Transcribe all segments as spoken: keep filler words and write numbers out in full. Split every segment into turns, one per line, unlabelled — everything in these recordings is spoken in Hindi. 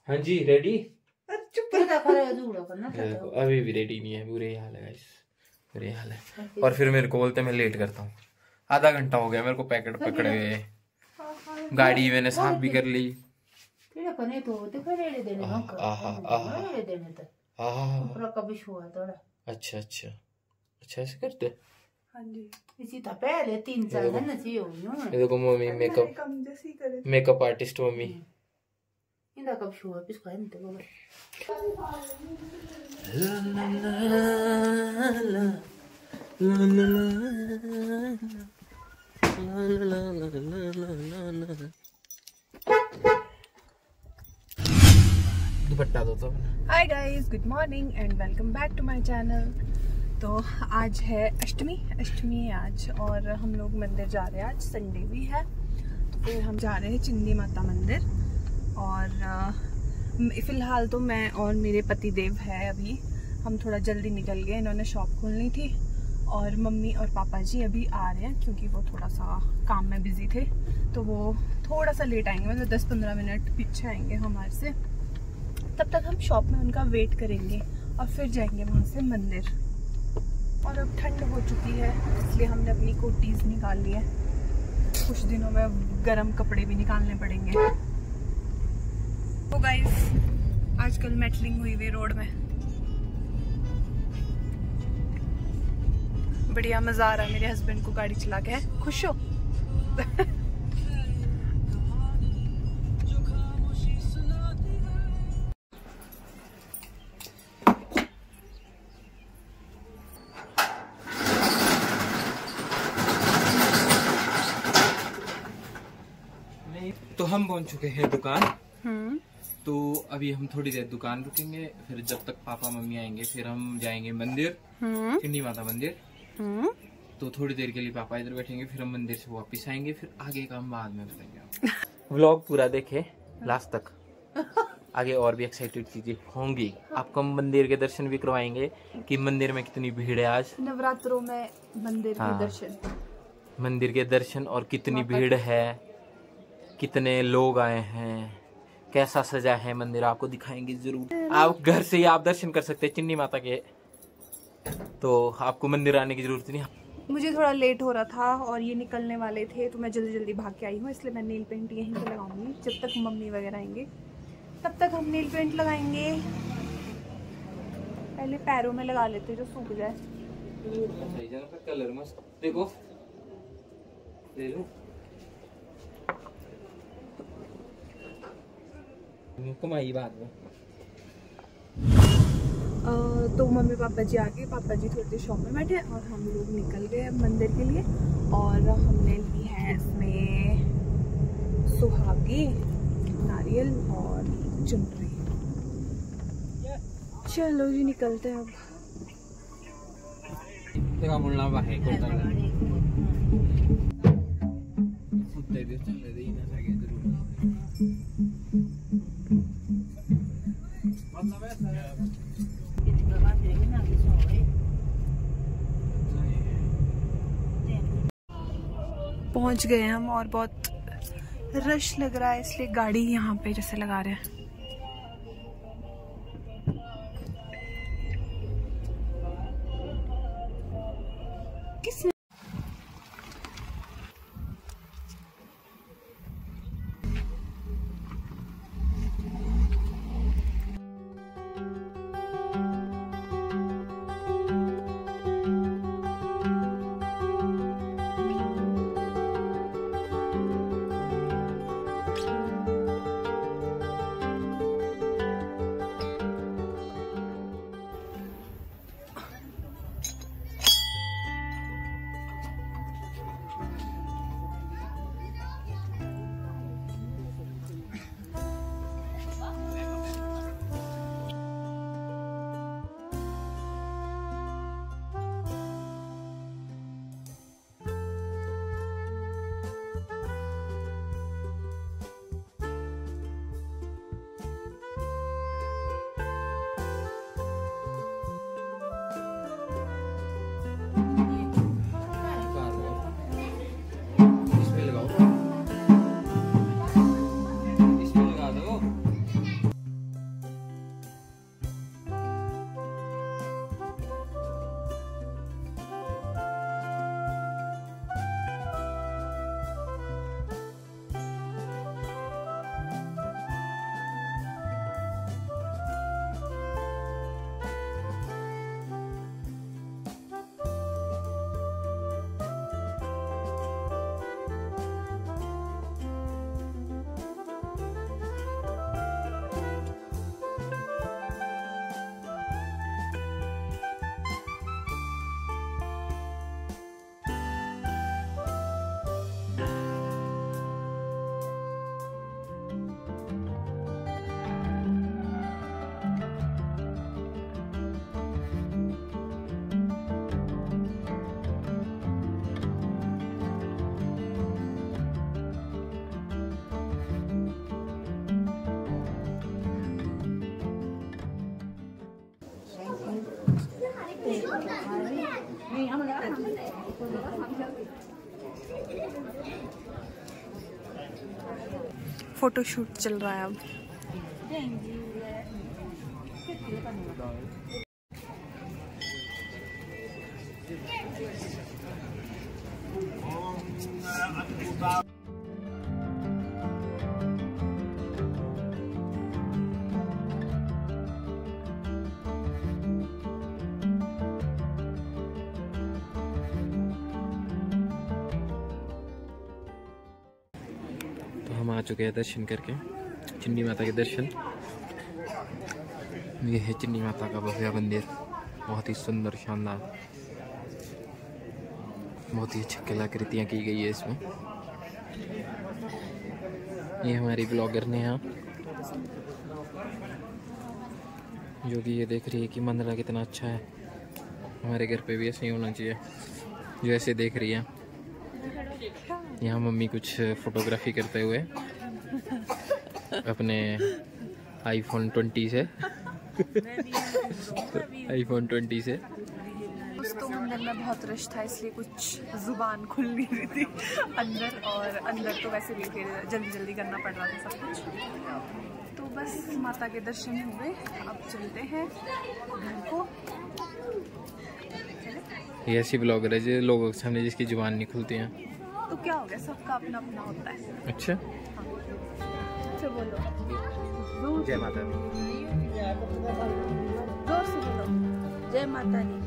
हाँ जी रेडी।
देखो
अभी भी रेडी नहीं है, बुरे हाल है गाइस, बुरे हाल है। और फिर मेरे को बोलते मैं लेट करता हूँ। आधा घंटा हो गया मेरे को पैकेट पकड़े हुए। गाड़ी मैंने साफ भी कर ली। अच्छा अच्छा अच्छा ऐसे करते।
हाँ जी
इसी था पहले तीन साल है ना चाहिए हो।
ये देखो mummy makeup makeup artist mummy.
इंदा कब शो है इसका है तो
दुपट्टा दो तो।
Hi guys, good morning and welcome back to my channel. तो आज है अष्टमी अष्टमी है आज और हम लोग मंदिर जा रहे हैं। आज संडे भी है तो फिर हम जा रहे हैं चिंदी माता मंदिर। और फ़िलहाल तो मैं और मेरे पति देव है, अभी हम थोड़ा जल्दी निकल गए, इन्होंने शॉप खोलनी थी। और मम्मी और पापा जी अभी आ रहे हैं क्योंकि वो थोड़ा सा काम में बिजी थे, तो वो थोड़ा सा लेट आएंगे, मतलब दस पंद्रह मिनट पीछे आएंगे हमारे से। तब तक हम शॉप में उनका वेट करेंगे और फिर जाएंगे वहाँ से मंदिर। और अब ठंड हो चुकी है इसलिए हमने अपनी कोटीज निकाल ली है। कुछ दिनों में गर्म कपड़े भी निकालने पड़ेंगे। तो गाइस आजकल मेटलिंग हुई हुई रोड में, बढ़िया मजा आ रहा है। मेरे हस्बैंड को गाड़ी चला के, खुश हो?
तो हम पहुंच चुके हैं दुकान।
हम्म
तो अभी हम थोड़ी देर दुकान रुकेंगे, फिर जब तक पापा मम्मी आएंगे फिर हम जाएंगे मंदिर, चिंदी माता मंदिर।
हम्म
तो थोड़ी देर के लिए पापा इधर बैठेंगे, फिर हम मंदिर से वापस आएंगे, फिर आगे का हम बाद में करेंगे। व्लॉग पूरा देखे लास्ट तक, आगे और भी एक्साइटेड चीजें होंगी। आपको हम मंदिर के दर्शन भी करवाएंगे कि मंदिर में कितनी भीड़ है आज
नवरात्रों में। मंदिर
हाँ,
के दर्शन
मंदिर के दर्शन और कितनी भीड़ है, कितने लोग आए हैं, कैसा सजा है मंदिर, आपको दिखाएंगे जरूर। आप घर से ही आप दर्शन कर सकते हैं चिंदी माता के, तो आपको मंदिर आने की जरूरत नहीं।
मुझे थोड़ा लेट हो रहा था और ये निकलने वाले थे तो मैं जल्दी जल्दी भाग के आई हूँ, इसलिए मैं नेल पेंट यहीं पे लगाऊंगी। जब तक मम्मी वगैरह आएंगे तब तक हम नेल पेंट लगाएंगे। पहले पैरों में लगा लेते जो सूख जाए।
कलर मस्त देखो, ले लो कमाई बाद में।
तो मम्मी पापा जी आ गए, पापा जी थोड़ी देर शॉप में बैठे और हम लोग निकल गए मंदिर के लिए। और हमने ली है इसमें सुहागी, नारियल और चुनरी। चलो जी निकलते हैं अब।
देखा मुन्ना भाई को
पहुंच गए हम और बहुत रश लग रहा है इसलिए गाड़ी यहाँ पे जैसे लगा रहे हैं। किसने फोटोशूट चल रहा है अब।
हम आ चुके हैं दर्शन करके, चिन्नी माता के दर्शन। ये है चिन्नी माता का भव्य मंदिर, बहुत ही सुंदर शानदार, बहुत ही अच्छी कलाकृतियाँ की गई है इसमें। ये हमारी ब्लॉगर ने यहाँ जो कि ये देख रही है कि मंदिर कितना अच्छा है। हमारे घर पे भी ऐसे ही होना चाहिए जो ऐसे देख रही है। यहाँ मम्मी कुछ फोटोग्राफी करते हुए अपने आईफोन ट्वेंटी से आईफोन ट्वेंटी से।
दोस्तों मंदिर में बहुत रश था इसलिए कुछ जुबान खुल नहीं रही थी अंदर, और अंदर तो वैसे भी फिर जल्दी जल्दी करना पड़ रहा था सब कुछ। तो बस माता के दर्शन हुए, अब चलते हैं घर को।
ये ऐसी ब्लॉगर है जो लोगों के सामने जिसकी जुबान नहीं खुलती है।
तो क्या हो गया, सबका अपना अपना होता है।
अच्छा,
तो बोलो
जय माता दी।
जोर से बोलो जय माता दी।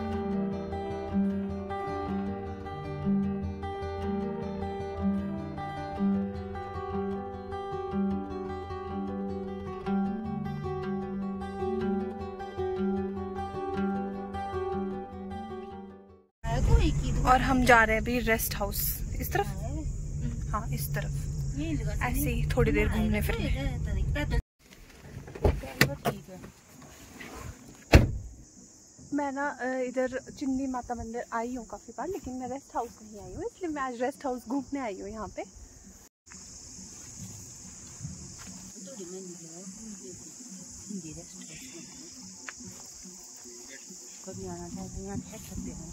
और हम जा रहे हैं अभी रेस्ट हाउस, इस तरफ, हाँ इस तरफ, ऐसे ही थोड़ी देर घूमने फिरने। मैं ना इधर चिन्नी माता मंदिर आई हूँ काफी बार, लेकिन मैं रेस्ट हाउस नहीं आई हूँ, इसलिए मैं आज रेस्ट हाउस घूमने आई हूँ यहाँ पे। कभी आना था तो यहाँ ठहर सकते हैं।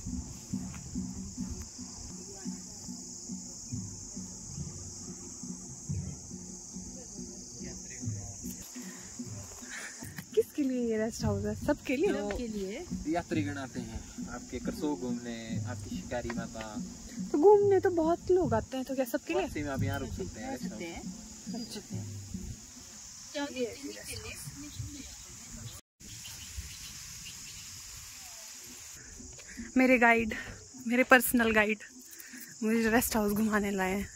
किसके लिए ये रेस्ट हाउस है? सबके लिए?
सबके लिए
यात्रीगण आते हैं आपके करसोग घूमने, आपकी शिकारी माता।
तो घूमने तो बहुत लोग आते हैं, तो क्या सबके लिए?
में आप यहाँ रुक सकते हैं।
सकते हैं।
मेरे गाइड, मेरे पर्सनल गाइड मुझे रेस्ट हाउस घुमाने लाए हैं।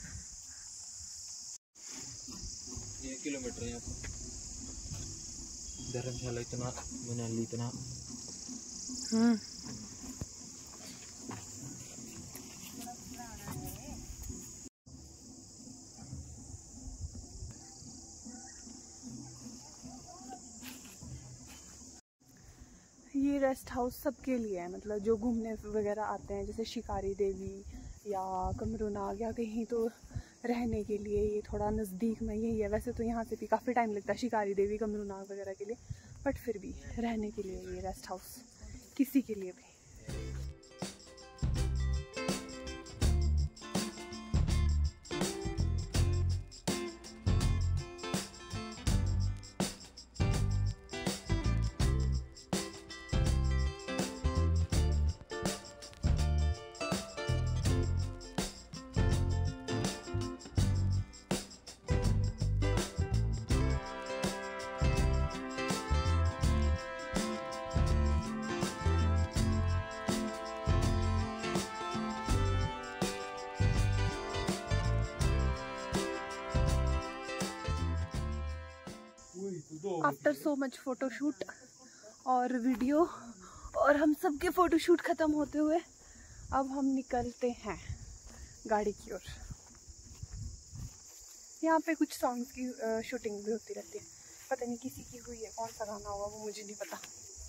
ये किलोमीटर है यहाँ से धर्मशाला, इतना मनाली इतना।
हम्म ये रेस्ट हाउस सबके लिए है, मतलब जो घूमने वगैरह आते हैं, जैसे शिकारी देवी या कमरूनाग या कहीं, तो रहने के लिए ये थोड़ा नज़दीक में यही है। वैसे तो यहाँ से भी काफ़ी टाइम लगता है शिकारी देवी कमरूनाग वगैरह के लिए, बट फिर भी रहने के लिए ये रेस्ट हाउस किसी के लिए भी। आफ्टर सो मच फोटोशूट और वीडियो, और हम सब के फोटोशूट ख़त्म होते हुए अब हम निकलते हैं गाड़ी की ओर। यहाँ पे कुछ सॉन्ग्स की शूटिंग भी होती रहती है, पता नहीं किसी की हुई है, कौन सा गाना होगा वो मुझे नहीं पता।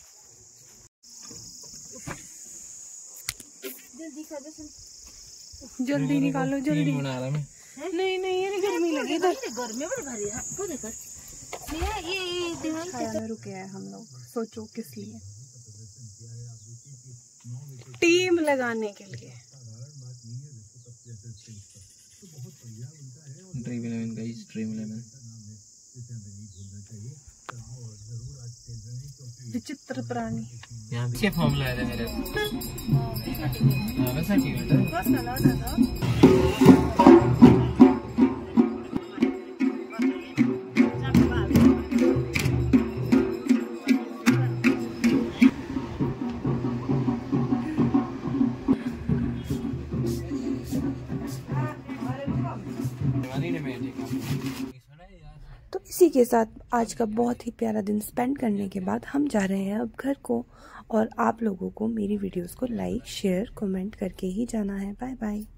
जल्दी निकालो जल्दी। नहीं नहीं ये गर्मी लगी इधर,
गर्मी में भरी है वो देखो ये
ये रुके हैं हम लोग, सोचो किस लिए। टीम क्रीम लगाने के लिए।
Dream Eleven guys, Dream Eleven.
विचित्र प्राणी।
यहाँ पीछे फॉर्म लाया था मेरे। हाँ वैसा की
तो इसी के साथ आज का बहुत ही प्यारा दिन स्पेंड करने के बाद हम जा रहे हैं अब घर को। और आप लोगों को मेरी वीडियोस को लाइक शेयर कमेंट करके ही जाना है। Bye bye.